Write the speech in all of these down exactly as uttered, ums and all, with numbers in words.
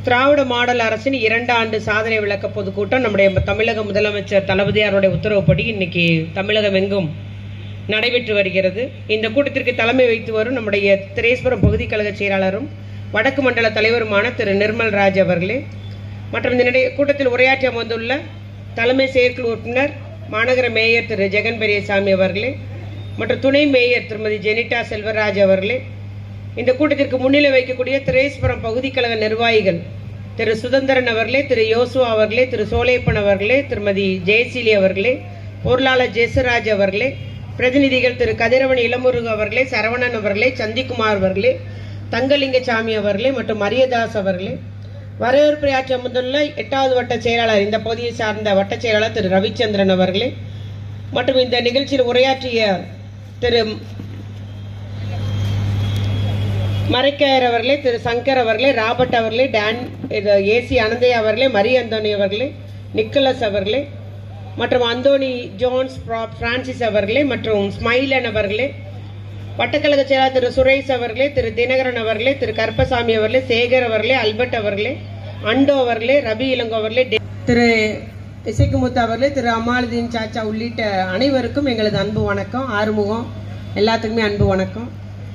திராவிட model அரசின் இரண்டு ஆண்டு சாதனை விளக்க பொதுக்கூட்டம் நம்முடைய தமிழக முதலமைச்சர் தளபதியாருடைய உத்தரவுப்படி இன்னைக்கு தமிழகம் எங்கும் நடைபெற்று வருகிறது. இந்த கூட்டத்திற்கு தலைமை வைத்து வரும் நம்முடைய திரேஸ்வரம் பகுதி கழக செயலாளரும் வடக்கு மண்டல தலைவருமான திரு நிர்மல் ராஜ் அவர்களே, மற்றும் இந்த கூட்டத்தில் உரையாற்றி அமர்ந்துள்ள தலைமை செயற்குழு உறுப்பினர் மாநகர மேயர் திரு ஜெகன் பெரியசாமி அவர்களே, மற்றும் துணை மேயர் திருமதி ஜெனிட்டா செல்வராஜ் அவர்களே, இந்த கூட்டத்திற்கு முன்னிலை வைக்கக்கூடிய திரேஸ்வரம் பகுதி கழக நிர்வாகிகள் திரு சுதந்திரன் அவர்களே, திரு யோசுவா அவர்களே, திரு சோலைப்பன் அவர்களே, திருமதி ஜெயசீலி அவர்களே, பொருளாளர் ஜெசராஜ் அவர்களே, பிரதிநிதிகள் திரு கதிரவன் இளமுருகு அவர்களே, சரவணன் அவர்களே, சந்திக்குமார் அவர்களே, தங்கலிங்கசாமி அவர்களே மற்றும் மரியதாஸ் அவர்களே, வரவேற்புரையாற்றி அமர்ந்துள்ள எட்டாவது வட்ட செயலாளர் இந்த பகுதியை சார்ந்த வட்ட செயலாளர் திரு ரவிச்சந்திரன் அவர்களே, மற்றும் இந்த நிகழ்ச்சியில் உரையாற்றிய திரு மரைக்காயர் அவர்களே, திரு சங்கர் அவர்களே, ராபர்ட் அவர்களே, டான் ஏசி அனந்தையா அவர்களே, மரி அந்தோனி அவர்களே, நிக்கலஸ் அவர்களே, மற்றும் அந்தோனி ஜோன்ஸ் பிரான்சிஸ் அவர்களே, மற்றும் ஸ்மைலன் அவர்களே, வட்டக்கழக செயலாளர் திரு சுரேஷ் அவர்களே, திரு தினகரன் அவர்களே, திரு கருப்பசாமி அவர்களே, சேகர் அவர்களே, அல்பர்ட் அவர்களே, அண்டோ அவர்களே, ரபி இளங்கோ அவர்களே, திரு இசைக்குமுத்து அவர்களே, திரு அமாலுதீன் சாச்சா உள்ளிட்ட அனைவருக்கும் எங்களது அன்பு வணக்கம். ஆறுமுகம் எல்லாத்துக்குமே அன்பு வணக்கம்.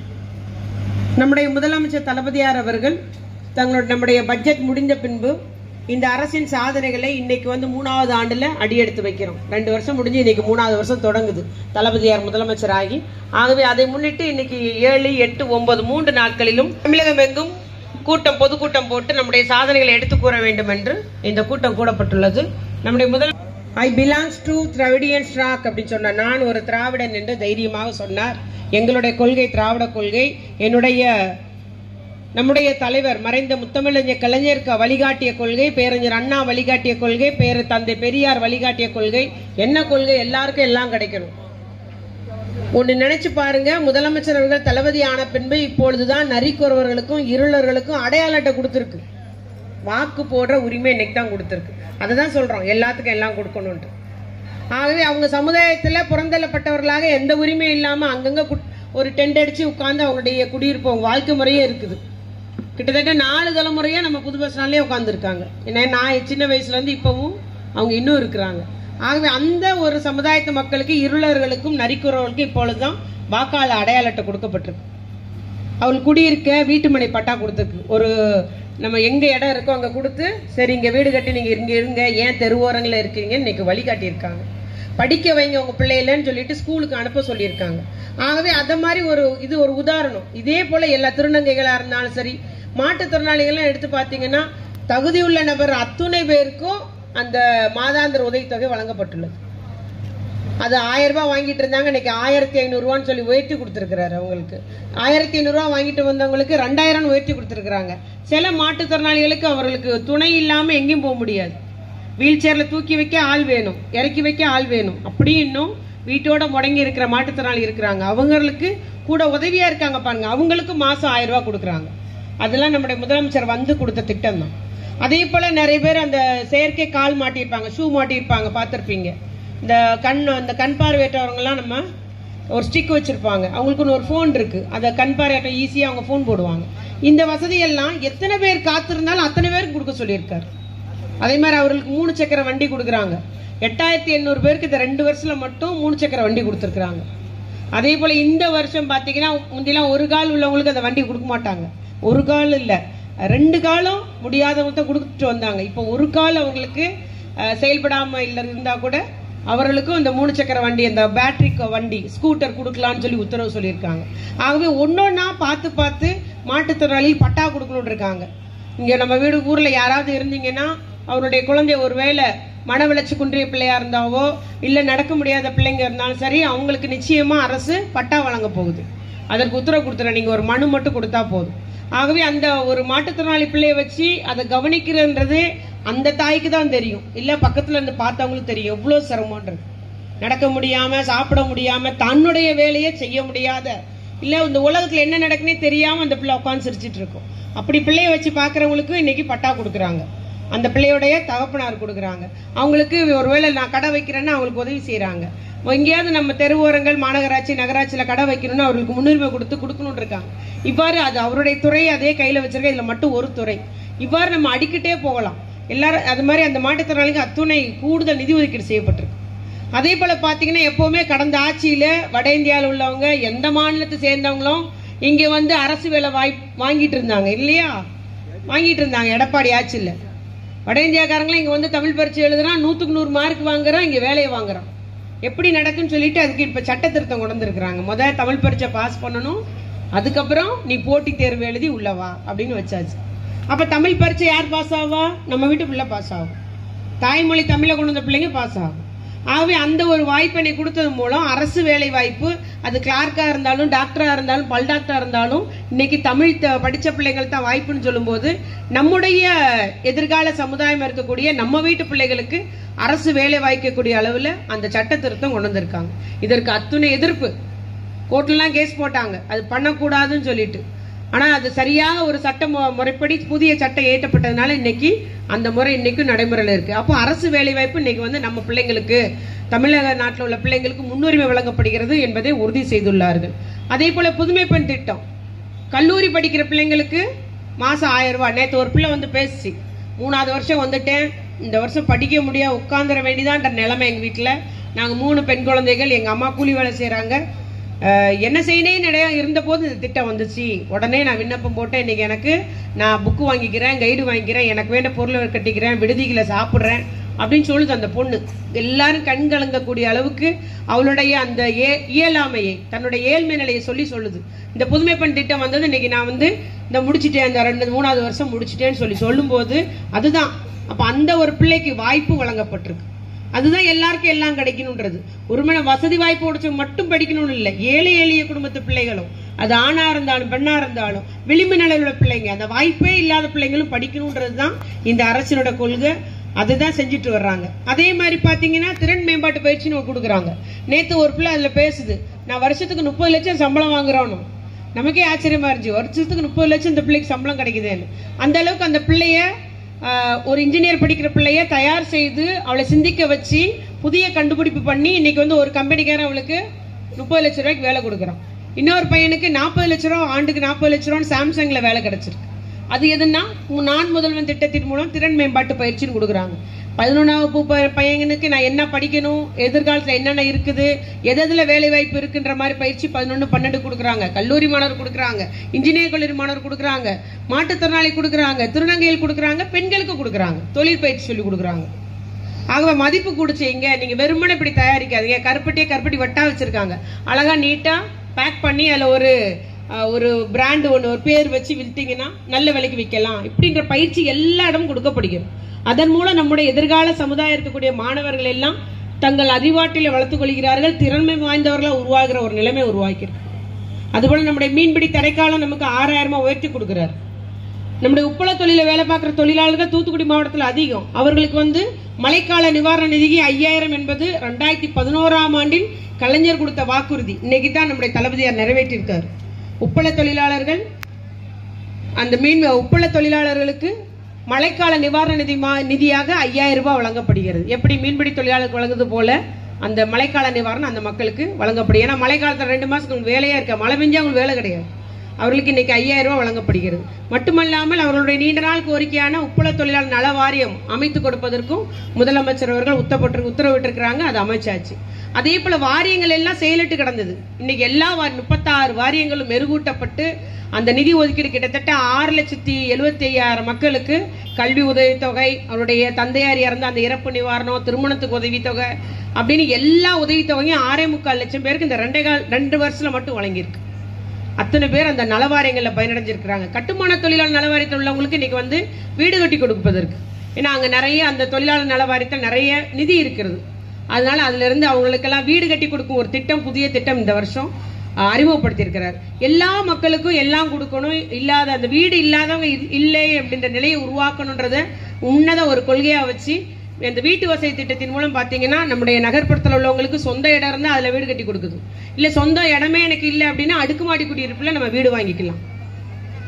நம்முடைய முதலமைச்சர் தளபதியார் அவர்கள் தங்களோட நம்முடைய பட்ஜெட் முடிந்த பின்பு இந்த அரசின் சாதனைகளை இன்னைக்கு வந்து மூணாவது ஆண்டுல அடியெடுத்து வைக்கிறோம். ரெண்டு வருஷம் முடிஞ்சு இன்னைக்கு மூணாவது வருஷம் தொடங்குது தளபதியார் முதலமைச்சர் ஆகி. ஆகவே அதை முன்னிட்டு இன்னைக்கு ஏழு எட்டு ஒன்பது மூன்று நாட்களிலும் தமிழகம் எங்கும் கூட்டம் பொதுக்கூட்டம் போட்டு நம்முடைய சாதனைகளை எடுத்து கூற வேண்டும் என்று இந்த கூட்டம் கூடப்பட்டுள்ளது. நம்முடைய முதல் I belongs to Dravidian stock அப்படின்னு சொன்னார். நான் ஒரு திராவிடன் என்று தைரியமாக சொன்னார். எங்களுடைய கொள்கை திராவிட கொள்கை. என்னுடைய நம்முடைய தலைவர் மறைந்த முத்தமிழறிஞர் கலைஞருக்கு வழிகாட்டிய கொள்கை, பேரறிஞர் அண்ணா வழிகாட்டிய கொள்கை, பேரு தந்தை பெரியார் வழிகாட்டிய கொள்கை. என்ன கொள்கை? எல்லாருக்கும் எல்லாம் கிடைக்கணும். ஒன்று நினைச்சு பாருங்க, முதலமைச்சர் அவர்கள் தளபதி ஆன பின்பு இப்பொழுதுதான் நரிக்குறவர்களுக்கும் இருளர்களுக்கும் அடையாள அட்டை கொடுத்திருக்கு. வாக்கு போடுற உரிமை இன்னைக்கு தான் கொடுத்திருக்கு. அதை தான் சொல்றோம், எல்லாத்துக்கும் எல்லாம் கொடுக்கணும். ஆகவே அவங்க சமுதாயத்துல புறந்தள்ளப்பட்டவர்களாக எந்த உரிமையும் இல்லாம அங்கங்க ஒரு டென்ட் அடிச்சு உட்கார்ந்து அவங்களுடைய குடியிருப்பு அவங்க வாழ்க்கை முறையே இருக்குது. கிட்டத்தட்ட நாலு தலைமுறையா நம்ம புது பஸ் ஸ்டாண்ட்லயே உட்கார்ந்து இருக்காங்க. ஏன்னா நான் சின்ன வயசுல இருந்து இப்பவும் அவங்க இன்னும் இருக்கிறாங்க. ஆகவே அந்த ஒரு சமுதாயத்து மக்களுக்கு இருளர்களுக்கும் நரிக்குறவர்களுக்கும் இப்பொழுதுதான் வாக்காளர் அடையாள அட்டை கொடுக்கப்பட்டிருக்கு. அவங்களுக்கு குடியிருக்க வீட்டுமனை பட்டா கொடுத்துருக்கு. ஒரு நம்ம எங்க இடம் இருக்கோ அங்க கொடுத்து, சரி இங்க வீடு கட்டி நீங்க இங்க இருங்க, ஏன் தெருவோரங்கள இருக்கீங்க இன்னைக்கு வழிகாட்டி இருக்காங்க. படிக்க வைங்க உங்க பிள்ளைகளன்னு சொல்லிட்டு ஸ்கூலுக்கு அனுப்ப சொல்லியிருக்காங்க. ஆகவே அத மாதிரி ஒரு இது ஒரு உதாரணம். இதே போல எல்லா திருநங்கைகளா இருந்தாலும் சரி, மாற்றுத்திறனாளிகள் எடுத்து பாத்தீங்கன்னா தகுதியுள்ள நபர் அத்துணை பேருக்கும் அந்த மாதாந்திர உதவித்தொகை வழங்கப்பட்டுள்ளது. அது ஆயிரம் ரூபாய் வாங்கிட்டு இருந்தாங்க, இன்னைக்கு ஆயிரத்தி ஐநூறு ரூபான்னு சொல்லி உயர்த்தி கொடுத்திருக்கிறாரு. அவங்களுக்கு ஆயிரத்தி ஐநூறு ரூபாய் வாங்கிட்டு வந்தவங்களுக்கு ரெண்டாயிரம் உயர்த்தி கொடுத்திருக்கிறாங்க. சில மாற்றுத்திறனாளிகளுக்கு அவர்களுக்கு துணை இல்லாம எங்கேயும் போக முடியாது. வீல் சேர்ல தூக்கி வைக்க ஆள் வேணும், இறக்கி வைக்க ஆள் வேணும். அப்படி இன்னும் வீட்டோட முடங்கி இருக்கிற மாற்றுத்திறனாளி இருக்கிறாங்க. அவங்களுக்கு கூட உதவியா இருக்காங்க பாருங்க, அவங்களுக்கு மாசம் ஆயிரம் ரூபாய் கொடுக்குறாங்க. அதெல்லாம் நம்முடைய முதலமைச்சர் வந்து கொடுத்த திட்டம் தான். அதே போல நிறைய பேர் அந்த செயற்கை கால் மாட்டியிருப்பாங்க, ஷூ மாட்டியிருப்பாங்க, பார்த்திருப்பீங்க. இந்த கண் அந்த கண் பார்வையற்றவங்கலாம் நம்ம ஒரு ஸ்டிக் வச்சிருப்பாங்க, அவங்களுக்கு ஒரு போன் இருக்கு, அதை கண் பார்வையற்ற ஈஸியா அவங்க போன் போடுவாங்க. இந்த வசதியெல்லாம் எத்தனை பேர் காத்திருந்தாலும் அத்தனை பேருக்கு கொடுக்க சொல்லியிருக்காரு. அதே மாதிரி அவர்களுக்கு மூணு சக்கர வண்டி கொடுக்குறாங்க. எட்டாயிரத்தி எண்ணூறு பேருக்கு இந்த ரெண்டு வருஷத்துல மட்டும் மூணு சக்கர வண்டி கொடுத்துருக்காங்க. அதே போல இந்த வருஷம் பாத்தீங்கன்னா முந்திலாம் ஒரு கால் உள்ளவங்களுக்கு அந்த வண்டி கொடுக்க மாட்டாங்க. ஒரு கால் இல்ல, ரெண்டு காலம் முடியாதவங்க கொடுத்துட்டு வந்தாங்க. இப்போ ஒரு கால் அவங்களுக்கு செயல்படாம இல்ல இருந்தா கூட அவர்களுக்கும் இந்த மூணு சக்கர வண்டி, இந்த பேட்டரி வண்டி ஸ்கூட்டர் கொடுக்கலாம்னு சொல்லி உத்தரவு சொல்லியிருக்காங்க. ஆகவே ஒன்னொன்னா பார்த்து பார்த்து மாற்றுத்திறனாளி பட்டா கொடுக்கணும் இருக்காங்க. இங்க நம்ம வீடு ஊர்ல யாராவது இருந்தீங்கன்னா அவருடைய குழந்தை ஒருவேளை மன வளர்ச்சி குன்றிய பிள்ளையா இருந்தாவோ இல்ல நடக்க முடியாத பிள்ளைங்க இருந்தாலும் சரி, அவங்களுக்கு நிச்சயமா அரசு பட்டா வழங்க போகுது. அதற்கு உத்தரவு கொடுத்துற, நீங்க ஒரு மனு மட்டும் கொடுத்தா போதும். ஆகவே அந்த ஒரு மாற்றுத்திறனாளி பிள்ளைய வச்சு அதை கவனிக்கிறது அந்த தாய்க்கு தான் தெரியும், இல்ல பக்கத்துல இருந்து பார்த்தவங்களுக்கு தெரியும் எவ்வளவு சிரமம்ன்றது. நடக்க முடியாம, சாப்பிட முடியாம, தன்னுடைய வேலையை செய்ய முடியாத, இல்ல இந்த உலகத்துல என்ன நடக்குன்னே தெரியாம அந்த பிள்ளை உட்காந்து சிரிச்சிட்டு இருக்கும். அப்படி பிள்ளைய வச்சு பாக்குறவங்களுக்கு இன்னைக்கு பட்டா கொடுக்குறாங்க. அந்த பிள்ளையோடைய தகப்பனார் கொடுக்குறாங்க. அவங்களுக்கு ஒருவேளை நான் கடை வைக்கிறேன்னா அவங்களுக்கு உதவி செய்யறாங்க. எங்கேயாவது நம்ம தெருவோரங்கள் மாநகராட்சி நகராட்சியில கடை வைக்கணும்னு அவர்களுக்கு முன்னுரிமை கொடுத்து கொடுக்கணும்னு இருக்காங்க. இவ்வாறு அது அவருடைய துறை அதே கையில வச்சிருக்க, இதுல மட்டும் ஒரு துறை. இவ்வாறு நம்ம அடிக்கிட்டே போகலாம். எல்லாரும் அது மாதிரி அந்த மாற்றுத்திறனாளிக்கு அத்துணை கூடுதல் நிதி ஒதுக்கீடு செய்யப்பட்டிருக்கு. அதே போல பாத்தீங்கன்னா எப்பவுமே கடந்த ஆட்சியில வட இந்தியாவில் உள்ளவங்க எந்த மாநிலத்தை சேர்ந்தவங்களும் இங்க வந்து அரசு வேலை வாய்ப்பு வாங்கிட்டு இருந்தாங்க இல்லையா, வாங்கிட்டு இருந்தாங்க. எடப்பாடி ஆட்சியில வட இந்தியாக்காரங்களும் இங்க வந்து தமிழ் பரீட்சை எழுதுனா நூத்துக்கு நூறு மார்க் வாங்குறோம், இங்க வேலையை வாங்குறோம். எப்படி நடக்குன்னு சொல்லிட்டு அதுக்கு இப்ப சட்ட திருத்தம் கொண்டு வந்திருக்கிறாங்க. முதல்ல தமிழ் பரீட்சை பாஸ் பண்ணணும், அதுக்கப்புறம் நீ போட்டித் தேர்வு எழுதி உள்ளவா அப்படின்னு வச்சாச்சு. அப்ப தமிழ் பரீட்சை யார் பாஸ் ஆவா? நம்ம வீட்டு பிள்ளை பாஸ் ஆகும். தாய்மொழி தமிழை கொண்டு வந்த பிள்ளைங்க பாஸ் ஆகும். ஆகவே அந்த ஒரு வாய்ப்பை கொடுத்தது மூலம் அரசு வேலை வாய்ப்பு, அது கிளார்க்கா இருந்தாலும் டாக்டரா இருந்தாலும் பல் டாக்டரா இருந்தாலும் இன்னைக்கு தமிழ் படிச்ச பிள்ளைகள் தான் வாய்ப்புன்னு சொல்லும் போது நம்முடைய எதிர்கால சமுதாயம் இருக்கக்கூடிய நம்ம வீட்டு பிள்ளைகளுக்கு அரசு வேலை வாய்க்கக்கூடிய அளவுல அந்த சட்ட திருத்தம் கொண்டு வந்திருக்காங்க. இதற்கு அத்துணை எதிர்ப்பு, கோர்ட்லாம் கேஸ் போட்டாங்க அது பண்ணக்கூடாதுன்னு சொல்லிட்டு. ஆனா அது சரியாக ஒரு சட்ட முறைப்படி புதிய சட்டம் ஏற்றப்பட்டதுனால இன்னைக்கு அந்த முறை இன்னைக்கு நடைமுறையில் இருக்கு. அப்போ அரசு வேலை வாய்ப்பு இன்னைக்கு வந்து நம்ம பிள்ளைங்களுக்கு, தமிழக நாட்டில் உள்ள பிள்ளைங்களுக்கு முன்னுரிமை வழங்கப்படுகிறது என்பதை உறுதி செய்துள்ளார்கள். அதே போல புதுமை பெண் திட்டம், கல்லூரி படிக்கிற பிள்ளைங்களுக்கு மாசம் ஆயிரம் ரூபாய். நேற்று ஒரு பிள்ளை வந்து பேசி, மூணாவது வருஷம் வந்துட்டேன், இந்த வருஷம் படிக்க முடியாது, உட்காந்துட வேண்டியதான்ற நிலைமை எங்க வீட்டுல. நாங்க மூணு பெண் குழந்தைகள், எங்க அம்மா கூலி வேலை செய்யறாங்க, என்ன செய்யணும் நிறைய இருந்த போது இந்த திட்டம் வந்துச்சு. உடனே நான் விண்ணப்பம் போட்டேன். இன்னைக்கு எனக்கு நான் புக்கு வாங்கிக்கிறேன், கைடு வாங்கிக்கிறேன், எனக்கு வேண்ட பொருளை கட்டிக்கிறேன், விடுதிகளை சாப்பிட்றேன் அப்படின்னு சொல்லுது அந்த பொண்ணு. எல்லாரும் கண் கலங்கக்கூடிய அளவுக்கு அவளுடைய அந்த இயலாமையை, தன்னுடைய ஏழ்மை நிலையை சொல்லி சொல்லுது. இந்த புதுமை பெண் திட்டம் வந்தது இன்னைக்கு நான் வந்து இந்த முடிச்சுட்டேன், இந்த ரெண்டு மூணாவது வருஷம் முடிச்சுட்டேன்னு சொல்லி சொல்லும் போது அதுதான். அப்ப அந்த ஒரு பிள்ளைக்கு வாய்ப்பு வழங்கப்பட்டிருக்கு. அதுதான் எல்லாருக்கும் எல்லாம் கிடைக்கணும்ன்றது. ஒரு மன வசதி வாய்ப்பு உடைச்சு மட்டும் படிக்கணும்னு இல்லை, ஏழை எளிய குடும்பத்து பிள்ளைகளும், அது ஆணா இருந்தாலும் பெண்ணா இருந்தாலும் விளிம்பு நிலையில் உள்ள பிள்ளைங்க, அந்த வாய்ப்பே இல்லாத பிள்ளைங்களும் படிக்கணும்ன்றது தான் இந்த அரசினோட கொள்கை. அதுதான் செஞ்சுட்டு வர்றாங்க. அதே மாதிரி பாத்தீங்கன்னா திறன் மேம்பாட்டு பயிற்சின்னு கொடுக்குறாங்க. நேத்து ஒரு பிள்ளை அதுல பேசுது, நான் வருஷத்துக்கு முப்பது லட்சம் சம்பளம் வாங்குறோம். நமக்கே ஆச்சரியமா இருந்துச்சு, வருஷத்துக்கு முப்பது லட்சம் இந்த பிள்ளைக்கு சம்பளம் கிடைக்குதுன்னு. அந்த அளவுக்கு அந்த பிள்ளைய ஒரு இன்ஜினியர் படிக்கிற பிள்ளைய தயார் செய்து அவளை சிந்திக்க வச்சு புதிய கண்டுபிடிப்பு பண்ணி இன்னைக்கு வந்து ஒரு கம்பெனிக்காரன் அவளுக்கு முப்பது லட்சம் ரூபாய்க்கு வேலை கொடுக்குறான். இன்னொரு பையனுக்கு நாற்பது லட்சம் ரூபா, ஆண்டுக்கு நாற்பது லட்சம் ரூபா சாம்சங்ல வேலை கிடைச்சிருக்கு. அது எதுன்னா நான் முதல்வன் திட்டத்தின் மூலம் திறன் மேம்பாட்டு பயிற்சின்னு கொடுக்குறாங்க. பதினொன்னாவது பையனுக்கு நான் என்ன படிக்கணும், எதிர்காலத்தில் என்னென்ன இருக்குது, எதுல வேலை வாய்ப்பு இருக்குன்ற மாதிரி பயிற்சி பதினொன்னு பன்னெண்டு கொடுக்குறாங்க. கல்லூரி மாணவர் கொடுக்குறாங்க, இன்ஜினியர் கல்லூரி மாணவர் கொடுக்குறாங்க, மாற்றுத்திறனாளி கொடுக்குறாங்க, திருநங்கைகள் கொடுக்குறாங்க, பெண்களுக்கு கொடுக்குறாங்க, தொழில் பயிற்சி சொல்லி கொடுக்குறாங்க. ஆகவே மதிப்பு கொடுச்சீங்க, நீங்க வெறுமனே இப்படி தயாரிக்காதீங்க. கருப்பட்டியே கருப்பட்டி வட்டா வச்சிருக்காங்க, அழகா நீட்டா பேக் பண்ணி அதுல ஒரு ஒரு பிராண்ட் ஒன்று ஒரு பேர் வச்சு வித்தீங்கன்னா நல்ல விலைக்கு விற்கலாம். இப்படின்ற பயிற்சி எல்லா இடமும் கொடுக்கப்படுகிறது. அதன் மூலம் நம்முடைய எதிர்கால சமுதாயம் இருக்கக்கூடிய மாணவர்கள் எல்லாம் தங்கள் அறிவாற்றலை வளர்த்துக் கொள்கிறார்கள், திறன்மை வாய்ந்தவர்களாக உருவாகிற ஒரு நிலைமை உருவாக்கிறது. அதுபோல நம்முடைய மீன்பிடி தடைக்காலம் நமக்கு ஆறாயிரமா உயர்த்தி கொடுக்கிறார். நம்முடைய உப்பள தொழில வேலை பார்க்கிற தொழிலாளர்கள் தூத்துக்குடி மாவட்டத்தில் அதிகம். அவர்களுக்கு வந்து மழைக்கால நிவாரண நிதிக்கு ஐயாயிரம் என்பது ரெண்டாயிரத்தி பதினோராம் ஆண்டில் கலைஞர் கொடுத்த வாக்குறுதி. இன்னைக்கு தான் நம்முடைய தளபதியார் நிறைவேற்றியிருக்காரு. உப்பள தொழிலாளர்கள், அந்த மீன் உப்பள தொழிலாளர்களுக்கு மழைக்கால நிவாரண நிதி நிதியாக ஐயாயிரம் ரூபாய் வழங்கப்படுகிறது. எப்படி மீன்பிடி தொழிலாளர்களுக்கு வழங்குது போல அந்த மழைக்கால நிவாரணம் அந்த மக்களுக்கு வழங்கப்படுகிறது. ஏன்னா மழை காலத்தில் ரெண்டு மாசத்துக்கு வேலையா இருக்க, மழை பெஞ்சா அவங்களுக்கு வேலை கிடையாது. அவர்களுக்கு இன்னைக்கு ஐயாயிரம் ரூபாய் வழங்கப்படுகிறது. மட்டுமல்லாமல் அவர்களுடைய நீண்ட நாள் கோரிக்கையான உப்பள தொழிலாளர் நல வாரியம் அமைத்து கொடுப்பதற்கும் முதலமைச்சர் அவர்கள் உத்தரவிட்டு உத்தரவிட்டிருக்கிறாங்க. அது அமைச்சாச்சு. அதே போல வாரியங்கள் எல்லாம் செயலிட்டு கிடந்தது. இன்னைக்கு எல்லா முப்பத்தாறு வாரியங்களும் மெருகூட்டப்பட்டு அந்த நிதி ஒதுக்கீடு கிட்டத்தட்ட ஆறு லட்சத்தி எழுபத்தி ஐயாயிரம் மக்களுக்கு கல்வி உதவித்தொகை, அவருடைய தந்தையார் இறந்த அந்த இறப்பு நிவாரணம், திருமணத்துக்கு உதவித்தொகை அப்படின்னு எல்லா உதவித்தொகையும் ஆறே முக்கால் லட்சம் பேருக்கு இந்த ரெண்டே கால் ரெண்டு வருஷத்துல மட்டும் வழங்கியிருக்கு. அத்தனை பேர் அந்த நலவாரியங்கள்ல பயனடைஞ்சிருக்கிறாங்க. கட்டுமான தொழிலாளர் நலவாரியத்தில் உள்ளவங்களுக்கு இன்னைக்கு வந்து வீடு கட்டி கொடுப்பதற்கு, ஏன்னா அங்க நிறைய அந்த தொழிலாளர் நலவாரியத்தில் நிறைய நிதி இருக்கிறது. அதனால அதுல இருந்து அவங்களுக்கெல்லாம் வீடு கட்டி கொடுக்கும் ஒரு திட்டம், புதிய திட்டம் இந்த வருஷம் அறிமுகப்படுத்தி இருக்கிறார். எல்லா மக்களுக்கும் எல்லாம் கொடுக்கணும், இல்லாத அந்த வீடு இல்லாதவங்க இல்லை அப்படின்ற நிலையை உருவாக்கணும்ன்றத உன்னத ஒரு கொள்கையா வச்சு இந்த வீட்டு வசதி திட்டத்தின் மூலம் பாத்தீங்கன்னா நம்முடைய நகர்ப்புறத்தில் உள்ளவங்களுக்கு சொந்த இடம் இருந்தா அதுல வீடு கட்டி கொடுக்குது. இல்ல சொந்த இடமே எனக்கு இல்லை அப்படின்னா அடுக்குமாடி குடியிருப்புல நம்ம வீடு வாங்கிக்கலாம்.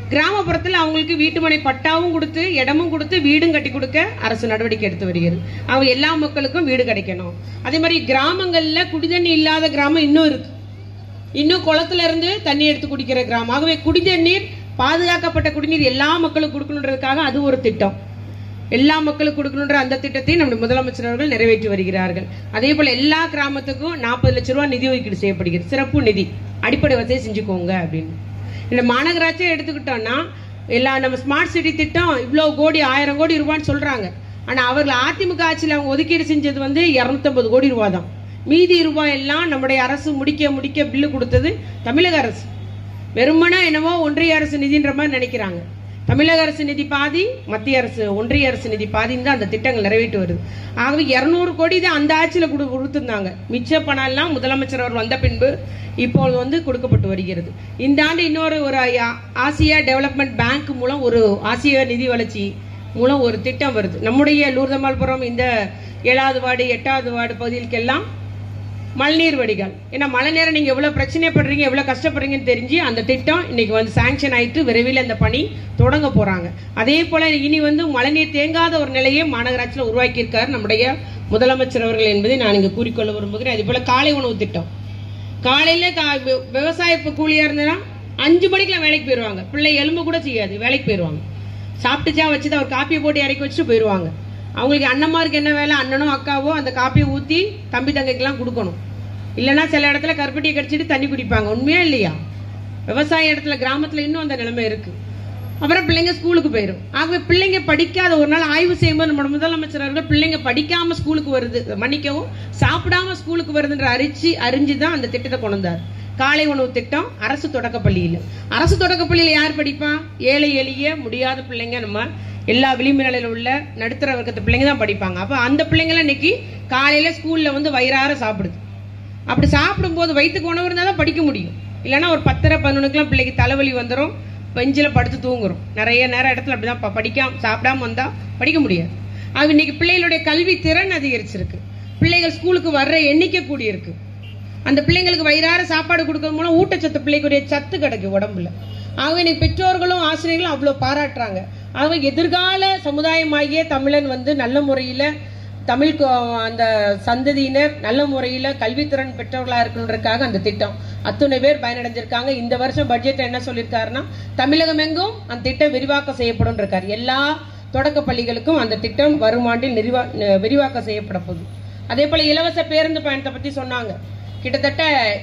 கிராமப்புறத்தில் அவங்களுக்கு வீட்டுமனை பட்டாவும் கொடுத்து இடமும் கொடுத்து வீடும் கட்டி கொடுக்க அரசு நடவடிக்கை எடுத்து வருகிறது. அவங்க எல்லா மக்களுக்கும் வீடு கிடைக்கணும். அதே மாதிரி கிராமங்கள்ல குடிதண்ணி இல்லாத கிராமம் இன்னும் இருக்கு. இன்னும் குளத்துல இருந்து தண்ணி எடுத்து குடிக்கிற கிராமம். ஆகவே குடிநீர், பாதுகாக்கப்பட்ட குடிநீர் எல்லா மக்களுக்கும் கொடுக்கணுன்றதுக்காக அது ஒரு திட்டம். எல்லா மக்களுக்கு கொடுக்கணுன்ற அந்த திட்டத்தை நம்முடைய முதலமைச்சர் அவர்கள் நிறைவேற்றி வருகிறார்கள். அதே போல எல்லா கிராமத்துக்கும் நாற்பது லட்சம் ரூபாய் நிதி ஒதுக்கீடு செய்யப்படுகிறது. சிறப்பு நிதி, அடிப்படை வசதி செஞ்சுக்கோங்க அப்படின்னு. இந்த மாநகராட்சியை எடுத்துக்கிட்டோம்னா எல்லா நம்ம ஸ்மார்ட் சிட்டி திட்டம் இவ்வளவு கோடி, ஆயிரம் கோடி ரூபான்னு சொல்றாங்க. ஆனா அவர்கள் அதிமுக ஆட்சியில் அவங்க ஒதுக்கீடு செஞ்சது வந்து இருநூத்தி ஐம்பது கோடி ரூபாய் தான். மீதி ரூபாய் எல்லாம் நம்முடைய அரசு முடிக்க முடிக்க பில்லு கொடுத்தது தமிழக அரசு. வெறுமனா என்னவோ ஒன்றிய அரசு நிதின்ற மாதிரி நினைக்கிறாங்க. தமிழக அரசு நிதி பாதி, மத்திய அரசு ஒன்றிய அரசு நிதி பாதின்னு தான் அந்த திட்டங்கள் நிறைவேற்றி வருது. ஆகவே இருநூறு கோடி தான் அந்த ஆட்சியில் கொடுத்திருந்தாங்க. மிச்ச பணம் எல்லாம் முதலமைச்சர் அவர் வந்த பின்பு இப்போது வந்து கொடுக்கப்பட்டு வருகிறது. இந்த ஆண்டு இன்னொரு ஒரு ஆசியா டெவலப்மெண்ட் பேங்க் மூலம் ஒரு ஆசிய நிதி வளர்ச்சி மூலம் ஒரு திட்டம் வருது. நம்முடைய லூர்தமால்புரம் இந்த ஏழாவது வார்டு எட்டாவது வார்டு பகுதிகளுக்கெல்லாம் மழைநீர் வடிகால். ஏன்னா மழை நேரம் நீங்க எவ்வளவு பிரச்சனைப்படுறீங்க, எவ்வளவு கஷ்டப்படுறீங்கன்னு தெரிஞ்சு அந்த திட்டம் இன்னைக்கு வந்து சாங்ஷன் ஆயிட்டு விரைவில் அந்த பணி தொடங்க போறாங்க. அதே போல இனி வந்து மழைநீர் தேங்காத ஒரு நிலையை மாநகராட்சியில் உருவாக்கி இருக்காரு நம்முடைய முதலமைச்சர் அவர்கள் என்பதை நான் இங்கு கூறிக்கொள்ள விரும்புகிறேன். அதே போல காலை உணவு திட்டம். காலையில விவசாய கூலியா இருந்ததுன்னா அஞ்சு மணிக்கெல்லாம் வேலைக்கு போயிருவாங்க. பிள்ளை எலும்பு கூட செய்யாது, வேலைக்கு போயிருவாங்க. சாப்பிட்டுச்சா வச்சுதான் ஒரு காப்பியை போட்டு இறக்கி வச்சுட்டு போயிருவாங்க. அவங்களுக்கு அண்ணன்மாருக்கு என்ன வேலை, அண்ணனோ அக்காவோ அந்த காப்பியை ஊற்றி தம்பி தங்கைக்கெல்லாம் கொடுக்கணும். இல்லைன்னா சில இடத்துல கருப்பட்டியை கடிச்சிட்டு தண்ணி குடிப்பாங்க. உண்மையா இல்லையா? விவசாய இடத்துல கிராமத்துல இன்னும் அந்த நிலைமை இருக்கு. அப்புறம் பிள்ளைங்க ஸ்கூலுக்கு போயிடும். ஆகவே பிள்ளைங்க படிக்காத ஒரு நாள் ஆய்வு செய்யும்போது நம்ம முதலமைச்சர் அவர்கள் பிள்ளைங்க படிக்காம ஸ்கூலுக்கு வருது, மன்னிக்கவும் சாப்பிடாம ஸ்கூலுக்கு வருதுன்ற அறிச்சு அறிஞ்சுதான் அந்த திட்டத்தை கொண்டு வந்தார். காலை உணவு திட்டம் அரசு தொடக்கப்பள்ளியில். அரசு தொடக்கப்பள்ளியில் யார் படிப்பா? ஏழை எளிய முடியாத பிள்ளைங்க, நம்ம எல்லா விளிம்பு நிலையில உள்ள நடுத்தர வர்க்கத்து பிள்ளைங்க தான் படிப்பாங்க. அப்ப அந்த பிள்ளைங்க இன்னைக்கு காலையில ஸ்கூல்ல வந்து வயிறார சாப்பிடுது. அப்படி சாப்பிடும் போது வயிற்றுக்கு உணவு இருந்தால் தான் படிக்க முடியும். இல்லைன்னா ஒரு பத்தரை பதினொன்றுக்குலாம் பிள்ளைக்கு தலைவலி வந்துடும், பெஞ்சில் படுத்து தூங்குறோம். நிறைய நேரம் இடத்துல அப்படிதான் படிக்காம சாப்பிடாம வந்தா படிக்க முடியாது. அது இன்னைக்கு பிள்ளைகளுடைய கல்வி திறன் அதிகரிச்சிருக்கு. பிள்ளைகள் ஸ்கூலுக்கு வர்ற எண்ணிக்கை கூடி இருக்கு. அந்த பிள்ளைங்களுக்கு வயிறார சாப்பாடு கொடுக்கறது மூலம் ஊட்டச்சத்து பிள்ளைக்குரிய சத்து கிடைக்கும் உடம்புல. ஆகவே இன்னைக்கு பெற்றோர்களும் ஆசிரியர்களும் அவ்வளவு பாராட்டுறாங்க. ஆகவே எதிர்கால சமுதாயமாகிய தமிழன் வந்து நல்ல முறையில தமிழ் அந்த சந்ததியினர் நல்ல முறையில கல்வித்திறன் பெற்றவர்களா இருக்கணுன்றதுக்காக அந்த திட்டம் அத்துணை பேர் பயனடைஞ்சிருக்காங்க. இந்த வருஷம் பட்ஜெட் என்ன சொல்லியிருக்காருன்னா தமிழகம் எங்கும் அந்த திட்டம் விரிவாக்கம் செய்யப்படும் இருக்காரு. எல்லா தொடக்க பள்ளிகளுக்கும் அந்த திட்டம் வரும் ஆண்டில் விரிவாக்கம் செய்யப்பட போகுது. அதே போல இலவச பேருந்து பயணத்தை பத்தி சொன்னாங்க. கிட்டத்தட்ட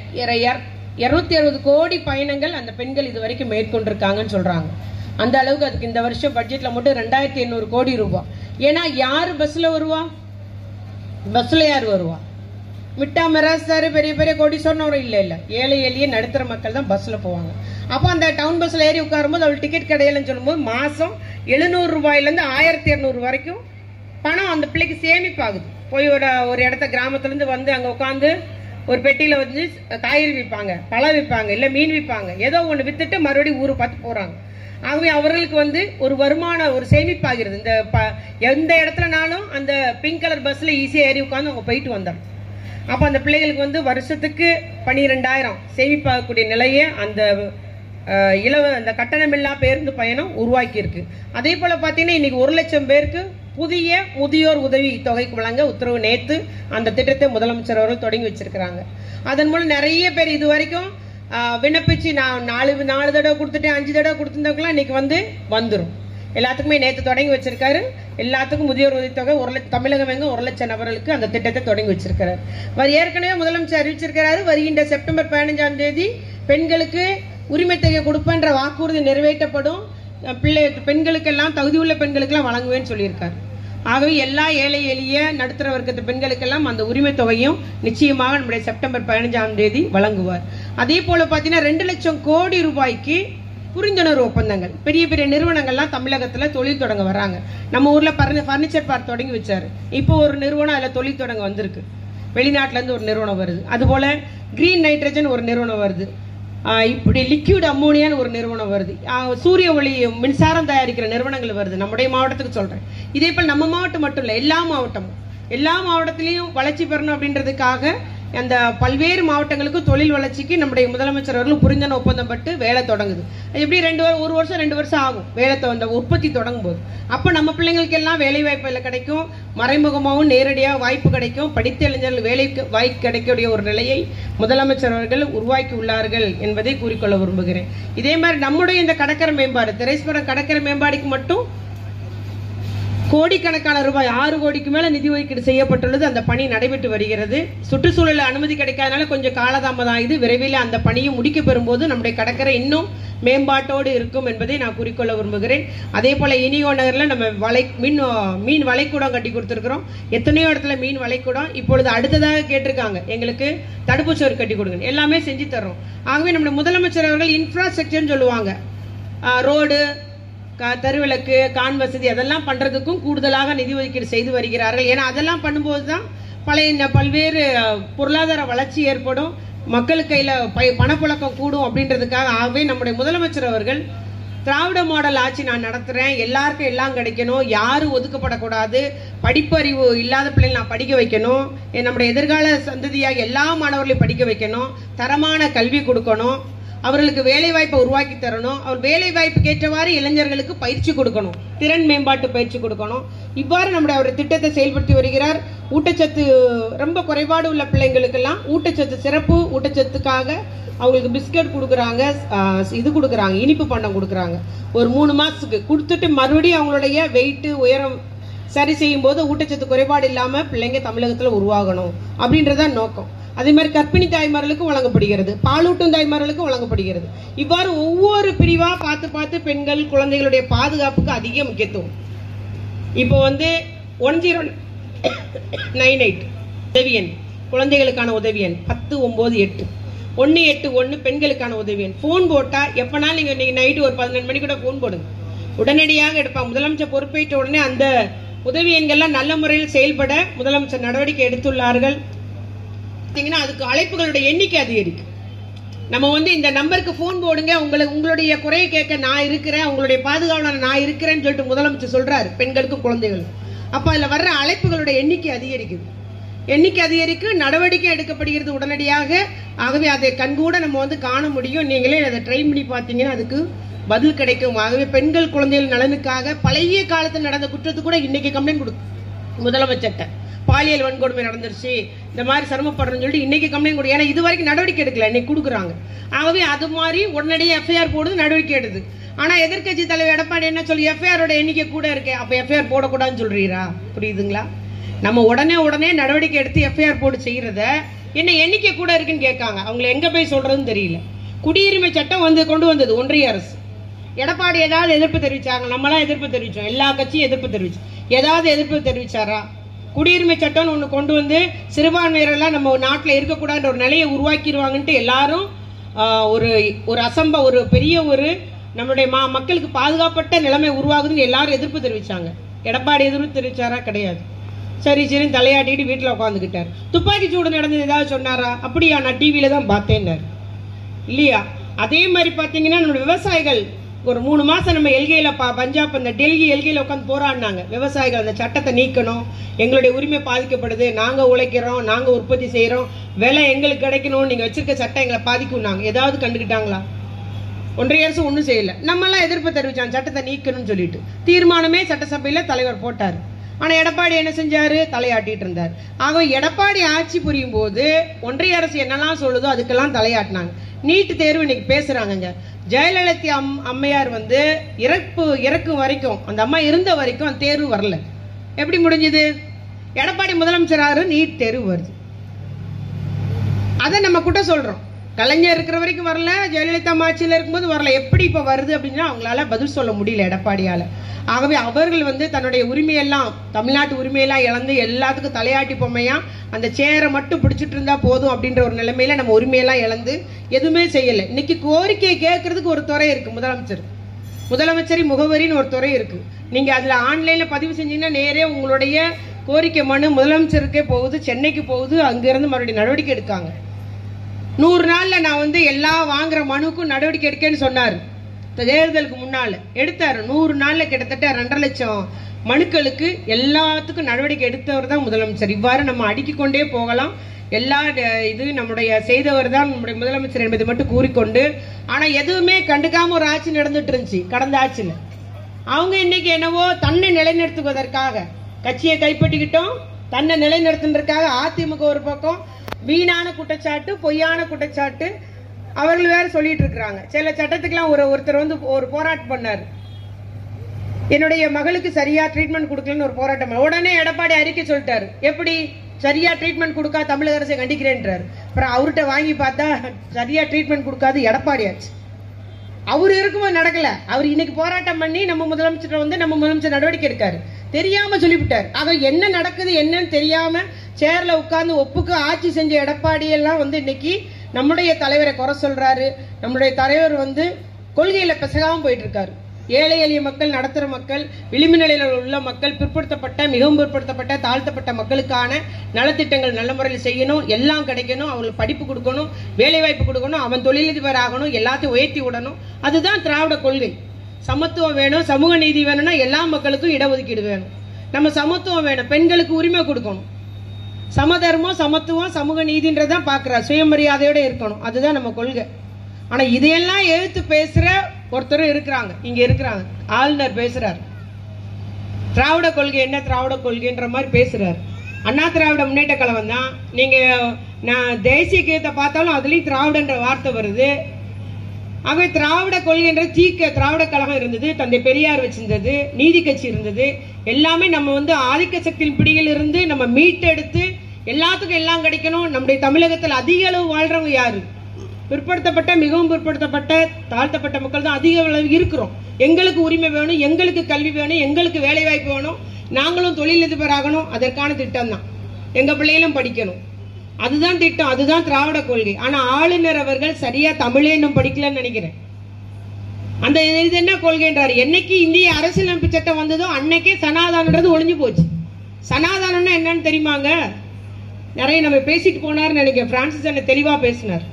இருநூத்தி அறுபது கோடி பயணங்கள் அந்த பெண்கள் இது வரைக்கும் மேற்கொண்டிருக்காங்கன்னு சொல்றாங்க. அந்த அளவுக்கு அதுக்கு இந்த வருஷம் பட்ஜெட்ல மட்டும் ரெண்டாயிரத்தி எண்ணூறு கோடி ரூபாய். ஏன்னா யாரு பஸ்ல வருவா? பஸ்ல யார் வருவா? மிட்டா மிராஸ்தாரு பெரிய பெரிய கோடீஸ்வரன் இல்ல இல்ல ஏழை எளிய நடுத்தர மக்கள் தான் பஸ்ல போவாங்க. அப்ப அந்த டவுன் பஸ்ல ஏறி உட்காரும் போது அவள் டிக்கெட் கிடையலன்னு சொல்லும் போது மாசம் எழுநூறு ரூபாயில இருந்து ஆயிரத்தி இருநூறு வரைக்கும் பணம் அந்த பிள்ளைக்கு சேமிப்பாகுது. போய் ஒரு ஒரு இடத்த கிராமத்துல இருந்து வந்து அங்க உட்காந்து ஒரு பெட்டியில வந்து காய்கறி விற்பாங்க, பழம் விற்பாங்க, இல்ல மீன் விற்பாங்க, ஏதோ ஒண்ணு வித்துட்டு மறுபடியும் ஊரு பார்த்து போறாங்க. ஆகவே அவர்களுக்கு வந்து ஒரு வருமான ஒரு சேமிப்பாகிறது. இந்த எந்த இடத்துலனாலும் அந்த பிங்க் கலர் பஸ்ல ஈஸியா ஏறி உட்காந்து அவங்க போயிட்டு வந்தாங்க. அப்ப அந்த பிள்ளைகளுக்கு வந்து வருஷத்துக்கு பனிரெண்டாயிரம் சேமிப்பாகக்கூடிய நிலையை அந்த இலவ அந்த கட்டணமில்லா பேருந்து பயணம் உருவாக்கி இருக்கு. அதே போல பாத்தீங்கன்னா இன்னைக்கு ஒரு லட்சம் பேருக்கு புதிய முதியோர் உதவி தொகைக்கு வழங்க உத்தரவு நேற்று அந்த திட்டத்தை முதலமைச்சர் அவர்கள் தொடங்கி வச்சிருக்கிறாங்க. அதன் மூலம் நிறைய பேர் இது வரைக்கும் விண்ணப்பிச்சு நான் நாலு நாலு தடவை கொடுத்துட்டேன், அஞ்சு தடவை கொடுத்துருந்தவங்களாம் இன்னைக்கு வந்து வந்துடும். எல்லாத்துக்குமே நேற்று தொடங்கி வச்சிருக்காரு. எல்லாத்துக்கும் முதியோர் உதவித்தொகை ஒரு லட்சம் தமிழகம் எங்க ஒரு லட்சம் நபர்களுக்கு அந்த திட்டத்தை தொடங்கி வச்சிருக்கிறார். ஏற்கனவே முதலமைச்சர் அறிவிச்சிருக்கிறாரு, வருகின்ற செப்டம்பர் பதினஞ்சாம் தேதி பெண்களுக்கு உரிமை தொகை கொடுப்பேன்ற வாக்குறுதி நிறைவேற்றப்படும். பிள்ளை பெண்களுக்கெல்லாம் தகுதியுள்ள பெண்களுக்கெல்லாம் வழங்குவேன்னு சொல்லியிருக்காரு. ஆகவே எல்லா ஏழை எளிய நடுத்தர வர்க்கத்து பெண்களுக்கெல்லாம் அந்த உரிமை தொகையும் நிச்சயமாக நம்முடைய செப்டம்பர் பதினஞ்சாம் தேதி வழங்குவார். அதே போல பாத்தீங்கன்னா ரெண்டு லட்சம் கோடி ரூபாய்க்கு புரிந்துணர்வு ஒப்பந்தங்கள் பெரிய பெரிய நிறுவனங்கள்லாம் தமிழகத்துல தொழில் தொடங்க வர்றாங்க. நம்ம ஊர்ல பர்னிச்சர் பார்க் தொடங்கி வச்சாரு. இப்போ ஒரு நிறுவனம் அதுல தொழில் தொடங்க வந்திருக்கு. வெளிநாட்டுல இருந்து ஒரு நிறுவனம் வருது. அது போல கிரீன் நைட்ரஜன் ஒரு நிறுவனம் வருது. இப்படி லிக்விட் அம்மோனியான்னு ஒரு நிறுவனம் வருது. சூரிய ஒளி மின்சாரம் தயாரிக்கிற நிறுவனங்கள் வருது. நம்முடைய மாவட்டத்துக்கு சொல்றேன். இதே போல் நம்ம மாவட்டம் மட்டும் இல்ல, எல்லா மாவட்டமும் எல்லா மாவட்டத்திலையும் வளர்ச்சி பெறணும் அப்படின்றதுக்காக அந்த பல்வேறு மாவட்டங்களுக்கு தொழில் வளர்ச்சிக்கு நம்முடைய முதலமைச்சர் அவர்கள் புரிந்துணர்வு ஒப்பந்தம் பட்டு வேலை தொடங்குது. எப்படி ரெண்டு ஒரு வருஷம் ரெண்டு வருஷம் ஆகும் வேலை அந்த உற்பத்தி தொடங்கும் போது. அப்போ நம்ம பிள்ளைங்களுக்கு எல்லாம் வேலை வாய்ப்பு கிடைக்கும், மறைமுகமாகவும் நேரடியாக வாய்ப்பு கிடைக்கும், படித்த இளைஞர்கள் வேலை வாய்ப்பு கிடைக்கக்கூடிய ஒரு நிலையை முதலமைச்சர் அவர்கள் உருவாக்கி உள்ளார்கள் என்பதை கூறிக்கொள்ள விரும்புகிறேன். இதே மாதிரி நம்முடைய இந்த கடற்கரை மேம்பாடு, திரைஸ்புரம் கடற்கரை மேம்பாடுக்கு மட்டும் கோடிக்கணக்கான ரூபாய் ஆறு கோடிக்கு மேல நிதி ஒதுக்கீடு செய்யப்பட்டுள்ளது. அந்த பணி நடைபெற்று வருகிறது. சுற்றுச்சூழல் அனுமதி கிடைக்காதனால கொஞ்சம் காலதாமதம் ஆகுது. விரைவில் அந்த பணியும் முடிக்க பெறும்போது நம்முடைய கடற்கரை இன்னும் மேம்பாட்டோடு இருக்கும் என்பதை நான் குறிக்கொள்ள விரும்புகிறேன். அதே போல இனியோ நகர்ல நம்ம வலை மீன் மீன் வளைக்கூடம் கட்டி கொடுத்துருக்கிறோம். எத்தனையோ இடத்துல மீன் வளைக்கூடம். இப்பொழுது அடுத்ததாக கேட்டிருக்காங்க, எங்களுக்கு தடுப்புச்சோறு கட்டி கொடுங்க, எல்லாமே செஞ்சு தர்றோம். ஆகவே நம்முடைய முதலமைச்சர் அவர்கள் இன்ஃப்ராஸ்ட்ரக்சர்னு சொல்லுவாங்க, ரோடு, தெருவிளக்கு, கான் வசதி, அதெல்லாம் பண்றதுக்கும் கூடுதலாக நிதி ஒதுக்கீடு செய்து வருகிறார்கள். ஏன்னா அதெல்லாம் பண்ணும்போது தான் பழைய பல்வேறு பொருளாதார வளர்ச்சி ஏற்படும், மக்களுக்கு கையில் பணப்புழக்கம் கூடும் அப்படின்றதுக்காக. ஆகவே நம்முடைய முதலமைச்சர் அவர்கள் திராவிட மாடல் ஆட்சி நான் நடத்துறேன், எல்லாருக்கும் எல்லாம் கிடைக்கணும், யாரும் ஒதுக்கப்படக்கூடாது, படிப்பறிவு இல்லாத பிள்ளைங்க நான் படிக்க வைக்கணும், நம்முடைய எதிர்கால சந்ததியாக எல்லா மாணவர்களையும் படிக்க வைக்கணும், தரமான கல்வி கொடுக்கணும், அவர்களுக்கு வேலை வாய்ப்பை உருவாக்கி தரணும், அவர் வேலை வாய்ப்புக்கு ஏற்றவாறு இளைஞர்களுக்கு பயிற்சி கொடுக்கணும், திறன் மேம்பாட்டு பயிற்சி கொடுக்கணும். இவ்வாறு நம்முடைய அவர் திட்டத்தை செயல்படுத்தி வருகிறார். ஊட்டச்சத்து ரொம்ப குறைபாடு உள்ள பிள்ளைங்களுக்கெல்லாம் ஊட்டச்சத்து சிறப்பு ஊட்டச்சத்துக்காக அவங்களுக்கு பிஸ்கட் கொடுக்குறாங்க, இது கொடுக்குறாங்க, இனிப்பு பண்டம் கொடுக்குறாங்க. ஒரு மூணு மாசத்துக்கு கொடுத்துட்டு மறுபடியும் அவங்களுடைய வெயிட்டு உயரம் சரி செய்யும் போது ஊட்டச்சத்து குறைபாடு இல்லாம பிள்ளைங்க தமிழகத்தில் உருவாகணும் அப்படின்றதான் நோக்கம். அதே மாதிரி கர்ப்பிணி தாய்மார்களுக்கும் வழங்கப்படுகிறது, பாலூட்டும் தாய்மார்களுக்கும் வழங்கப்படுகிறது. இவ்வாறு ஒவ்வொரு பிரிவா பார்த்து பார்த்து பெண்கள் குழந்தைகளுடைய பாதுகாப்புக்கு அதிக முக்கியத்துவம். இப்போ வந்து ஒன் ஜீரோ நைன் எயிட் உதவி எண், குழந்தைகளுக்கான உதவி எண் பத்து ஒன்பது எட்டு ஒன்னு எட்டு ஒன்னு பெண்களுக்கான உதவி எண். போன் போட்டா எப்பனாலும் நீங்க இன்னைக்கு நைட்டு ஒரு பதினெண்டு மணி கூட போன் போடுங்க, உடனடியாக எடுப்பாங்க. முதலமைச்சர் பொறுப்பேற்ற உடனே அந்த உதவி எண்கள்லாம் நல்ல முறையில் செயல்பட முதலமைச்சர் நடவடிக்கை எடுத்துள்ளார்கள். அதுக்கு அழைப்புகளுடைய எண்ணிக்கை அதிகரிக்கும். நம்ம வந்து இந்த நம்பருக்கு போன் போடுங்க, உங்களுக்கு உங்களுடைய குறையை கேட்க நான் இருக்கிறேன், உங்களுடைய பாதுகாவலர் நான் இருக்கிறேன்னு சொல்லிட்டு முதலமைச்சர் சொல்றாரு பெண்களுக்கும் குழந்தைகளுக்கும். அப்ப அதுல வர்ற அழைப்புகளுடைய எண்ணிக்கை அதிகரிக்குது, எண்ணிக்கை அதிகரிக்கு நடவடிக்கை எடுக்கப்படுகிறது உடனடியாக. ஆகவே அதை கண்கூட நம்ம வந்து காண முடியும். நீங்களே அதை ட்ரை பண்ணி பார்த்தீங்கன்னா அதுக்கு பதில் கிடைக்கும். ஆகவே பெண்கள் குழந்தைகள் நலனுக்காக பழைய காலத்தில் நடந்த குற்றத்துக்கு கூட இன்னைக்கு கம்ப்ளைண்ட் கொடுக்கும் முதலமைச்சர்கிட்ட. பாலியல் வன்கொடுமை நடந்துருச்சு, இந்த மாதிரி சிரமப்படுறோம்னு சொல்லிட்டு இன்னைக்கு கம்ப்ளைண்ட் கொடு. ஏன்னா இது வரைக்கும் நடவடிக்கை எடுக்கல, இன்னைக்கு கொடுக்குறாங்க. ஆகவே அது மாதிரி உடனடியே எஃப்ஐஆர் போடுது, நடவடிக்கை எடுது. ஆனா எதிர்கட்சி தலைவர் எடப்பாடி என்ன சொல்லி எஃப்ஐஆரோட எண்ணிக்கை கூட இருக்கு, அப்ப எஃப்ஐஆர் போடக்கூடாதுன்னு சொல்றீரா? புரியுதுங்களா? நம்ம உடனே உடனே நடவடிக்கை எடுத்து எஃப்ஐஆர் போட்டு செய்யறத என்ன எண்ணிக்கை கூட இருக்குன்னு கேட்காங்க. அவங்களை எங்க போய் சொல்றதுன்னு தெரியல. குடியுரிமை சட்டம் வந்து கொண்டு வந்தது ஒன்றிய அரசு. எடப்பாடி ஏதாவது எதிர்ப்பு தெரிவிச்சாங்க? நம்மளாம் எதிர்ப்பு தெரிவிச்சோம், எல்லா கட்சியும் எதிர்ப்பு தெரிவிச்சோம். ஏதாவது எதிர்ப்பு தெரிவிச்சாரா? குடியுரிமை சட்டம் ஒன்று கொண்டு வந்து சிறுபான்மையினரெல்லாம் நம்ம நாட்டில் இருக்கக்கூடாதுன்ற ஒரு நிலையை உருவாக்கிடுவாங்கன்ட்டு எல்லாரும் ஒரு ஒரு அசம்ப ஒரு பெரிய ஒரு நம்மளுடைய மா மக்களுக்கு பாதுகாப்பட்ட நிலைமை உருவாகுதுன்னு எல்லாரும் எதிர்ப்பு தெரிவிச்சாங்க. எடப்பாடி எதிர்ப்பு தெரிவிச்சாரா? கிடையாது. சரி சரி தலையாட்டிட்டு வீட்டில் உட்காந்துக்கிட்டார். துப்பாக்கி சூடு நடந்தது ஏதாவது சொன்னாரா? அப்படியா, நான் டிவியில தான் பார்த்தேன்னாரு இல்லையா? அதே மாதிரி பார்த்தீங்கன்னா நம்மளுடைய விவசாயிகள் ஒரு மூணு மாசம் நம்ம எல்கையில பஞ்சாப் அந்த டெல்லி எல்கையில உட்காந்து போராடினாங்க. விவசாயிகள் அந்த சட்டத்தை நீக்கணும், எங்களுடைய உரிமை பாதிக்கப்படுது, நாங்க உழைக்கிறோம், நாங்க உற்பத்தி செய்யறோம், விலை எங்களுக்கு கிடைக்கணும், நீங்க வச்சிருக்க சட்டம் எங்களை பாதிக்கும். ஏதாவது கண்டுக்கிட்டாங்களா? ஒன்றிய அரசு ஒன்றும் செய்யல. நம்ம எல்லாம் எதிர்ப்பு தெரிவிச்சாங்க சட்டத்தை நீக்கணும்னு சொல்லிட்டு. தீர்மானமே சட்டசபையில தலைவர் போட்டார். ஆனா எடப்பாடி என்ன செஞ்சாரு? தலையாட்டிட்டு இருந்தார். ஆக எடப்பாடி ஆட்சி புரியும் போது ஒன்றிய அரசு என்னெல்லாம் சொல்லுதோ அதுக்கெல்லாம் தலையாட்டினாங்க. நீட் தேர்வு இன்னைக்கு பேசுறாங்க. ஜெயலலிதா அம்மையார் வந்து இறப்பு இறக்கும் வரைக்கும், அந்த அம்மா இருந்த வரைக்கும் அந்த தேர்வு வரல. எப்படி முடிஞ்சது? எடப்பாடி முதலமைச்சராரு நீட் தேர்வு வருது. அதை நம்ம கூட சொல்றோம். கலைஞர் இருக்கிற வரைக்கும் வரல, ஜெயலலிதா ஆட்சியில் இருக்கும்போது வரல. எப்படி இப்ப வருது அப்படின்னா அவங்களால பதில் சொல்ல முடியல எடப்பாடியால. ஆகவே அவர்கள் வந்து தன்னுடைய உரிமையெல்லாம், தமிழ்நாட்டு உரிமையெல்லாம் இழந்து எல்லாத்துக்கும் தலையாட்டி பொம்மையா அந்த சேரை மட்டும் பிடிச்சிட்டு இருந்தா போதும் அப்படின்ற ஒரு நிலைமையில நம்ம உரிமையெல்லாம் இழந்து எதுவுமே செய்யல. இன்னைக்கு கோரிக்கையை கேட்கறதுக்கு ஒரு துறை இருக்கு, முதலமைச்சர் முதலமைச்சரி முகவரின்னு ஒரு துறை இருக்கு. நீங்க அதுல ஆன்லைன்ல பதிவு செஞ்சீங்கன்னா நேரே உங்களுடைய கோரிக்கை மனு முதலமைச்சருக்கே போகுது, சென்னைக்கு போகுது, அங்கிருந்து மறுபடியும் நடவடிக்கை எடுக்காங்க. நூறு நாள்ல நான் வந்து எல்லா வாங்குற மனுக்கும் நடவடிக்கை எடுக்கேன்னு சொன்னார். தேர்தலுக்கு முன்னால எடுத்தாரு. நூறு நாள்ல கிட்டத்தட்ட ரெண்டரை லட்சம் மனுக்களுக்கு எல்லாத்துக்கும் நடவடிக்கை எடுத்தவர் தான் முதலமைச்சர். இவ்வாறு நம்ம அடுக்கிக் கொண்டே போகலாம். எல்லா இது நம்முடைய செய்தவர் தான் நம்முடைய முதலமைச்சர் என்பதை மட்டும் கூறிக்கொண்டு, ஆனா எதுவுமே கண்டுக்காம ஒரு ஆட்சி நடந்துட்டு இருந்துச்சு கடந்த ஆட்சியில். அவங்க இன்னைக்கு என்னவோ தன்னை நிலைநிறுத்துவதற்காக கட்சியை கைப்பற்றிக்கிட்டோம், தன்னை நிலைநிறுத்துவதற்காக அதிமுக ஒரு பக்கம் வீணான குற்றச்சாட்டு, பொய்யான குற்றச்சாட்டு அவர்கள் வேற சொல்லிட்டு இருக்கிறாங்க. சில சட்டத்துக்கெல்லாம் ஒரு ஒருத்தர் வந்து ஒரு போராட்டம் பண்ணார், என்னுடைய மகளுக்கு சரியா ட்ரீட்மெண்ட் கொடுக்கலன்னு ஒரு போராட்டம். உடனே எடப்பாடி அறிக்கை சொல்லிட்டாரு, எப்படி சரியா ட்ரீட்மெண்ட் கொடுக்கா தமிழக அரசை கண்டிக்கிறேன்றாரு. அப்புறம் அவர்கிட்ட வாங்கி பார்த்தா சரியா ட்ரீட்மெண்ட் கொடுக்காது எடப்பாடி ஆச்சு. அவர் இருக்கும்போது நடக்கல, அவர் இன்னைக்கு போராட்டம் பண்ணி நம்ம முதலமைச்சர் வந்து நம்ம முதலமைச்சர் நடவடிக்கை எடுக்காரு, தெரியாம சொல்லிவிட்டார். அதை என்ன நடக்குது என்னன்னு தெரியாம சேர்ல உட்கார்ந்து ஒப்புக்கு ஆட்சி செஞ்ச எடப்பாடி எல்லாம் வந்து இன்னைக்கு நம்முடைய தலைவரை குறை சொல்றாரு. நம்முடைய தலைவர் வந்து கொள்கையில பெசகாம போயிட்டு இருக்காரு. ஏழை எளிய மக்கள், நடத்துற மக்கள், விளிம்பு நிலையில் உள்ள மக்கள், பிற்படுத்தப்பட்ட மிகவும் பிற்படுத்தப்பட்ட தாழ்த்தப்பட்ட மக்களுக்கான நலத்திட்டங்கள் நல்ல முறையில் செய்யணும், எல்லாம் கிடைக்கணும், அவங்களுக்கு படிப்பு கொடுக்கணும், வேலை வாய்ப்பு கொடுக்கணும், அவன் தொழிலதிபர் ஆகணும், எல்லாத்தையும் உயர்த்தி விடணும். அதுதான் திராவிட கொள்கை. சமத்துவம் வேணும், சமூக நீதி வேணும்னா எல்லா மக்களுக்கும் இடஒதுக்கீடு வேணும். நம்ம சமத்துவம் வேணும், பெண்களுக்கு உரிமை கொடுக்கணும், சமதர்மம், சமத்துவம், சமூக நீதின்றதான் பாக்குறாரு, சுயமரியாதையோட இருக்கணும், அதுதான் நம்ம கொள்கை. ஆனா இதையெல்லாம் எழுத்து பேசுற ஒருத்தரும் இருக்கிறாங்க, இங்க இருக்கிறாங்க. ஆளுநர் பேசுறாரு, திராவிட கொள்கை என்ன திராவிட கொள்கைன்ற மாதிரி பேசுறாரு. அண்ணா திராவிட முன்னேற்ற கழகம் தான். நீங்க நான் தேசிய கீதத்தை பார்த்தாலும் அதுலயும் திராவிடன்ற வார்த்தை வருது. ஆகவே திராவிட கொள்கைன்ற தீக்க திராவிட கழகம் இருந்தது, தந்தை பெரியார் வச்சிருந்தது, நீதி கட்சி இருந்தது. எல்லாமே நம்ம வந்து ஆதிக்க சக்தியின் பிடியில் இருந்து நம்ம மீட்டெடுத்து எல்லாத்துக்கும் எல்லாம் கிடைக்கணும். நம்முடைய தமிழகத்தில் அதிக அளவு வாழ்றவங்க யாரு? பிற்படுத்தப்பட்ட மிகவும் பிற்படுத்தப்பட்ட தாழ்த்தப்பட்ட மக்கள் தான் அதிக அளவு இருக்கிறோம். எங்களுக்கு உரிமை வேணும், எங்களுக்கு கல்வி வேணும், எங்களுக்கு வேலை வாய்ப்பு வேணும், நாங்களும் தொழிலதிபர் ஆகணும். அதற்கான திட்டம் தான், எங்க பிள்ளைகளும் படிக்கணும், அதுதான் திட்டம், அதுதான் திராவிட கொள்கை. ஆனா ஆளுநர் அவர்கள் சரியா தமிழே இன்னும் படிக்கலன்னு நினைக்கிறேன். அந்த இது என்ன கொள்கைன்றாரு. என்னைக்கு இந்திய அரசியலமைப்பு சட்டம் வந்ததோ அன்னைக்கே சனாதானன்றது ஒளிஞ்சு போச்சு. சனாதானம்னா என்னன்னு தெரியுமாங்க? நிறைய நம்ம பேசிட்டு போனார் நினைக்கிறேன். பிரான்சிஸ் என்ன தெளிவா பேசினார்.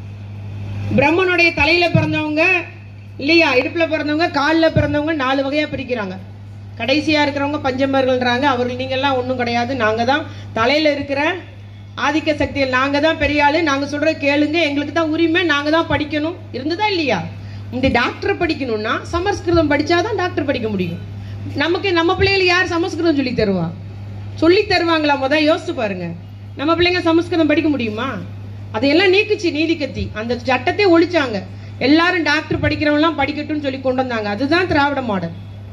பிரம்மனுடைய தலையில பிறந்தவங்க இல்லையா, இடுப்புல பிறந்தவங்க, காலில் பிறந்தவங்க நாலு வகையா பிரிக்கிறாங்க. கடைசியா இருக்கிறவங்க பஞ்சமர்கள்ன்றாங்க. அவர்கள் நீங்க எல்லாம் ஒன்றும் கிடையாது, நாங்க தான் தலையில இருக்கிற ஆதிக்க சக்தியில், நாங்க தான் பெரிய ஆளு, நாங்க சொல்ற கேளுங்க, எங்களுக்கு தான் உரிமை, நாங்க தான் படிக்கணும். இருந்ததா இல்லையா? இந்த டாக்டர் படிக்கணும்னா சமஸ்கிருதம் படிச்சாதான் டாக்டர் படிக்க முடியும். நமக்கு நம்ம பிள்ளைகளுக்கு யார் சமஸ்கிருதம் சொல்லி தருவா? சொல்லி தருவாங்களா? முதல் யோசிச்சு பாருங்க. நம்ம பிள்ளைங்க சமஸ்கிருதம் படிக்க முடியுமா? அதையெல்லாம் நீக்குச்சு நீதி கட்சி, அந்த சட்டத்தை ஒழிச்சாங்க. எல்லாரும் டாக்டர் படிக்கிறவங்க படிக்கட்டும் சொல்லி கொண்டு வந்தாங்க. அதுதான் திராவிட மாடல்.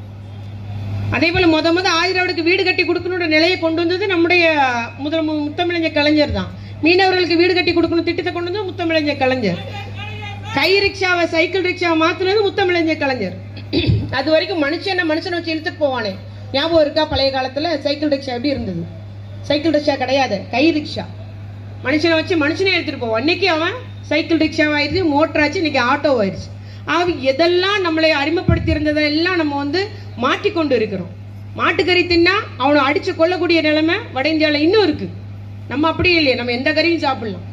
அதே போல முத முத ஆயிரவனுக்கு வீடு கட்டி கொடுக்கணுன்ற நிலையை கொண்டு வந்தது நம்முடைய முதல் முத்தமிழஞ்சர் கலைஞர் தான். மீனவர்களுக்கு வீடு கட்டி கொடுக்கணும் திட்டத்தை கொண்டு வந்தது முத்தமிழஞ்சர் கலைஞர். கை ரிக்ஷாவை சைக்கிள் ரிக்ஷாவை மாத்தினது முத்தமிழஞ்சர் கலைஞர். அது வரைக்கும் மனுஷன் மனுஷனை வச்சு இழுத்துட்டு போவானே, ஞாபகம் இருக்கா? பழைய காலத்துல சைக்கிள் ரிக்ஷா எப்படி இருந்தது? சைக்கிள் ரிக்ஷா கிடையாது, கை ரிக்ஷா. மனுஷனை வச்சு மனுஷனே எடுத்துட்டு போவான். இன்னைக்கு அவன் சைக்கிள் ரிக்ஷா ஆயிடுச்சு, மோட்டர் ஆச்சு, இன்னைக்கு ஆட்டோ ஆயிடுச்சு. ஆக எதெல்லாம் நம்மளை அறிமுகப்படுத்தி இருந்ததெல்லாம் நம்ம வந்து மாற்றிக்கொண்டு இருக்கிறோம். மாட்டுக்கறி தின்னா அவனை அடிச்சு கொள்ளக்கூடிய நிலைமை வட இந்தியாவில் இன்னும் இருக்கு. நம்ம அப்படி இல்லையே, நம்ம எந்த கறியும் சாப்பிடலாம்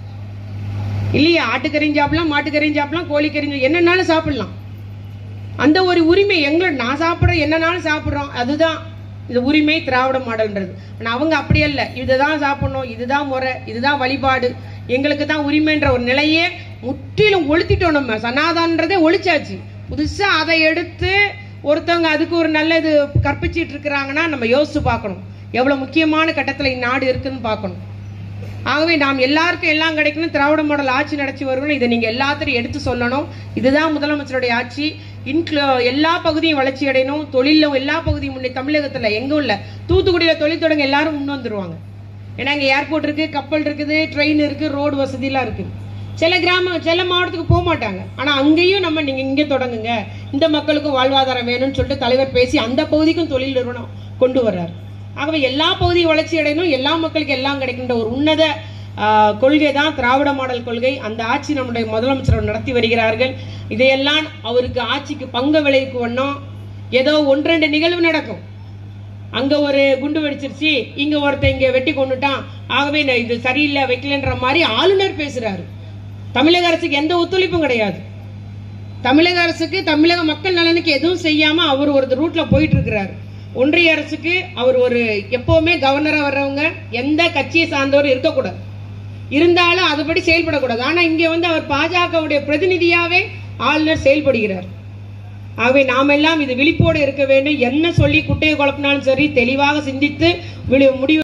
இல்லையா? ஆட்டுக்கறியும் சாப்பிடலாம், மாட்டுக்கறியும் சாப்பிடலாம், கோழிக்கறியும் என்னன்னாலும் சாப்பிடலாம். அந்த ஒரு உரிமை எங்களை நான் சாப்பிட்றேன், என்னன்னாலும் சாப்பிட்றோம். அதுதான் இந்த உரிமை திராவிட மாடல்ன்றது. ஆனா அவங்க அப்படி அல்ல, இதுதான் சாப்பிடணும், இதுதான் முறை, இதுதான் வழிபாடு, எங்களுக்கு தான் உரிமைன்ற ஒரு நிலையே முற்றிலும் ஒழித்திட்டோம். நம்ம சனாதானன்றதே ஒழிச்சாச்சு. புதுசா அதை எடுத்து ஒருத்தவங்க அதுக்கு ஒரு நல்ல இது கற்பிச்சிட்டு இருக்கிறாங்கன்னா நம்ம யோசிச்சு பார்க்கணும், எவ்வளவு முக்கியமான கட்டத்துல இந்நாடு இருக்குன்னு பார்க்கணும். ஆகவே நாம் எல்லாருக்கும் எல்லாம் கிடைக்கணும், திராவிட மாடல் ஆட்சி நடத்தி வருவோம். இதை நீங்க எல்லாத்தையும் எடுத்து சொல்லணும். இதுதான் முதலமைச்சருடைய ஆட்சி. எல்லா பகுதியும் வளர்ச்சி அடையணும், தொழிலும் எல்லா பகுதியும் முன்னே தமிழகத்துல எங்க உள்ள தூத்துக்குடியில தொழில் தொடங்க எல்லாரும் முன் வந்துருவாங்க. ஏன்னா இங்க ஏர்போர்ட் இருக்கு, கப்பல் இருக்குது, ட்ரெயின் இருக்கு, ரோடு வசதி எல்லாம் இருக்கு. சில கிராம சில மாவட்டத்துக்கு போக மாட்டாங்க. ஆனா அங்கேயும் நம்ம நீங்க இங்க தொடங்குங்க, இந்த மக்களுக்கும் வாழ்வாதாரம் வேணும்னு சொல்லிட்டு தலைவர் பேசி அந்த பகுதிக்கும் தொழில் நிறுவனம் கொண்டு வர்றாரு. ஆகவே எல்லா பகுதியும் வளர்ச்சி அடையணும், எல்லா மக்களுக்கு எல்லாம் கிடைக்கின்ற ஒரு உன்னத கொள்கை தான் திராவிட மாடல் கொள்கை. அந்த ஆட்சி நம்முடைய முதலமைச்சர் நடத்தி வருகிறார்கள். இதையெல்லாம் அவருக்கு ஆட்சிக்கு பங்கு விளைவிக்கு வண்ணம் ஏதோ ஒன்றெண்டு நிகழ்வு நடக்கும். அங்க ஒரு குண்டு வெடிச்சிருச்சு, இங்க ஒருத்தர் இங்க வெட்டி கொண்டுட்டான், ஆகவே இது சரியில்லை வைக்கலன்ற மாதிரி ஆளுநர் பேசுறாரு. தமிழக அரசுக்கு எந்த ஒத்துழைப்பும் கிடையாது. தமிழக அரசுக்கு தமிழக மக்கள் நலனுக்கு எதுவும் செய்யாம அவர் ஒரு ரூட்ல போயிட்டு இருக்கிறாரு. ஒன்றிய அரசுக்கு அவர் ஒரு எப்பவுமே கவர்னரா வர்றவங்க எந்த கட்சியை சார்ந்தவர் இருக்கக்கூடாது. இருந்தாலும் அதுபடி செயல்படக்கூடாது. ஆனா இங்க வந்து அவர் பாஜகவுடைய பிரதிநிதியாவே ஆளுநர் செயல்படுகிறார். ஆகவே நாம் எல்லாம் இது விழிப்போடு இருக்க வேண்டும். என்ன சொல்லி குட்டையை குழப்பினாலும் சரி, தெளிவாக சிந்தித்து முடிவு